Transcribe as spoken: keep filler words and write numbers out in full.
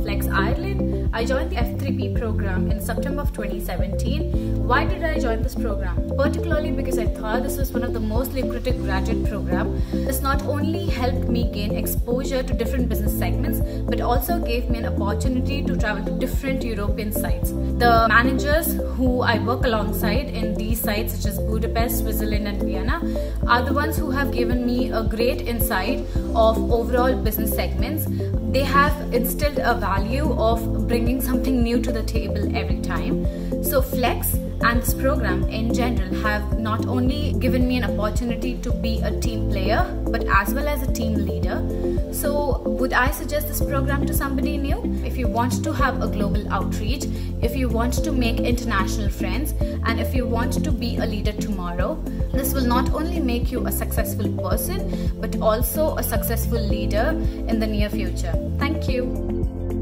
Flex Ireland. I joined the F three P program in September of twenty seventeen. Why did I join this program? Particularly because I thought this was one of the most lucrative graduate programs. This not only helped me gain exposure to different business segments, but also gave me an opportunity to travel to different European sites. The managers who I work alongside in these sites such as Budapest, Switzerland and Vienna are the ones who have given me a great insight of overall business segments. They have instilled a value of bringing something new to the table every time. So Flex and this program in general have not only given me an opportunity to be a team player, but as well as a team leader. So would I suggest this program to somebody new? If you want to have a global outreach, if you want to make international friends, and if you want to be a leader tomorrow, this will not only make you a successful person, but also a successful leader in the near future. Thank you.